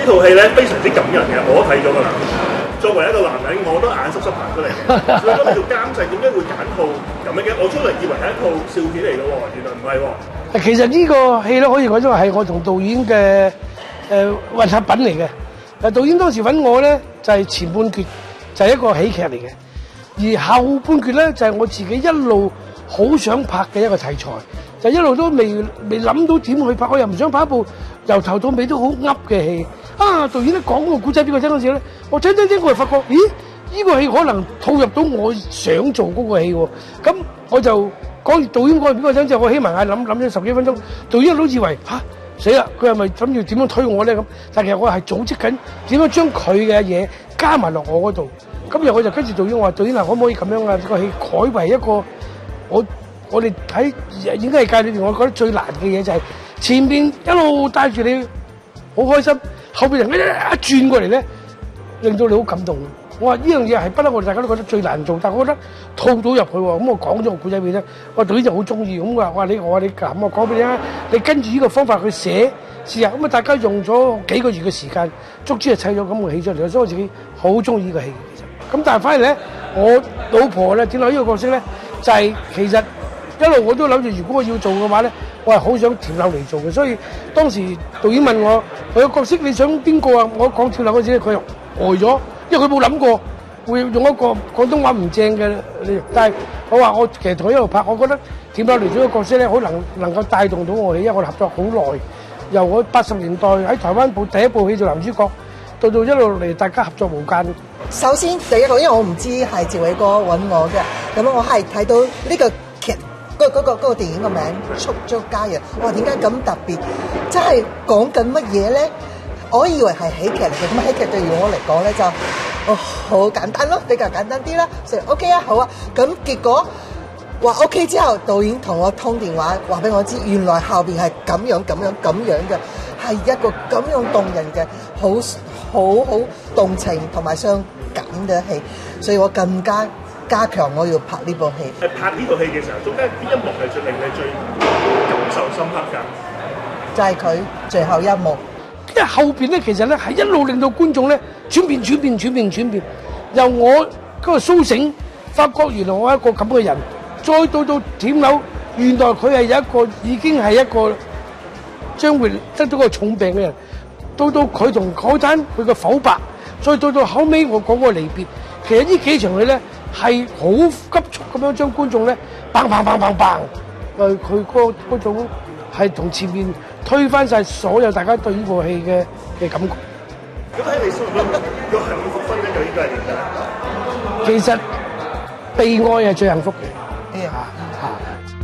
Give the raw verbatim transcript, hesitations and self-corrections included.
呢套戲咧非常之感人嘅，我都睇咗㗎啦。作為一個男人，我都眼濕濕行出嚟。所以當你做監製，點解會揀套咁樣嘅？我出嚟以為係一套笑片嚟嘅喎，原來唔係喎。 其實呢個戲咧可以講咗係我同導演嘅誒混合品嚟嘅。誒導演當時揾我咧就係、是、前半橛就係、是、一個喜劇嚟嘅，而後半橛咧就係、是、我自己一路好想拍嘅一個題材，就一路都未未諗到點去拍，我又唔想拍一部由頭到尾都好噏嘅戲。啊！導演咧講個故仔俾我聽嗰時咧，我聽聽聽我就發覺，咦？呢個戲可能套入到我想做嗰個戲喎。咁我就講導演講俾我聽之後，我起埋眼諗諗咗十幾分鐘，導演都以為嚇死啦！佢係咪諗住點樣推我咧咁？但其實我係組織緊點樣將佢嘅嘢加埋落我嗰度。咁然後我就跟住導演話：導演啊，可唔可以咁樣啊？個戲改為一個我我哋喺演藝界裏邊，我覺得最難嘅嘢就係前面一路帶住你好開心。後邊人一一轉過嚟咧，令到你好感動。我話呢樣嘢係不嬲，我哋大家都覺得最難做，但係我覺得套到入去喎。咁我講咗個故仔俾你聽，我導演就好中意。咁我話：我話你，我話你咁，我講俾你聽，你跟住呢個方法去寫試下。咁啊，大家用咗幾個月嘅時間，足之係砌咗咁嘅戲出嚟。所以我自己好中意呢個戲。其實咁，但係反而咧，我老婆咧點解呢個角色咧，就係、是、其實一路我都諗住，如果我要做嘅話咧。我係好想跳樓嚟做嘅，所以當時導演問我佢個角色你想邊個啊？我講跳樓嗰時咧，佢又呆咗，因為佢冇諗過會用一個廣東話唔正嘅。但係我話我其實同佢一路拍，我覺得跳樓嚟做個角色咧，好能能夠帶動到我哋，因為我哋合作好耐，由我八十年代喺台灣部第一部戲做男主角，到到一路嚟大家合作無間。 首先第一個，因為我唔知係趙偉哥揾我嘅，咁我係睇到呢個劇。嗰、那個嗰、那個嗰、那個電影個名《速速家人》，哇！點解咁特別？即係講緊乜嘢咧？我以為係喜劇嚟嘅，咁喜劇對於我嚟講咧就哦好簡單咯，比較簡單啲啦。所以 OK 啊，好啊。咁結果話 OK 之後，導演同我通電話話俾我知，原來後邊係咁樣咁樣咁樣嘅，係一個咁樣動人嘅，好好好動情同埋傷感嘅戲，所以我更加。加強我要拍呢部戲。 係拍呢套戲嘅時候，中間邊一幕係最令你最感受深刻㗎？ 就係佢最後一幕。 因為後邊咧，其實咧係一路令到觀眾咧轉變、轉變、轉變、轉變。由我嗰個甦醒，發覺原來我係一個咁嘅人，再到到跳樓，原來佢係有一個已經係一個將會得到個重病嘅人。到到佢同海灘佢嘅剖白，再到到後尾我講個離別。其實呢幾場戲咧。係好急速咁樣將觀眾咧砰砰砰砰砰，誒佢嗰嗰種係同前面推翻晒所有大家對呢部戲嘅嘅感覺。 咁喺你心目中個幸福婚姻又應該係點㗎？ 其實被愛係最幸福嘅。 哎呀嚇！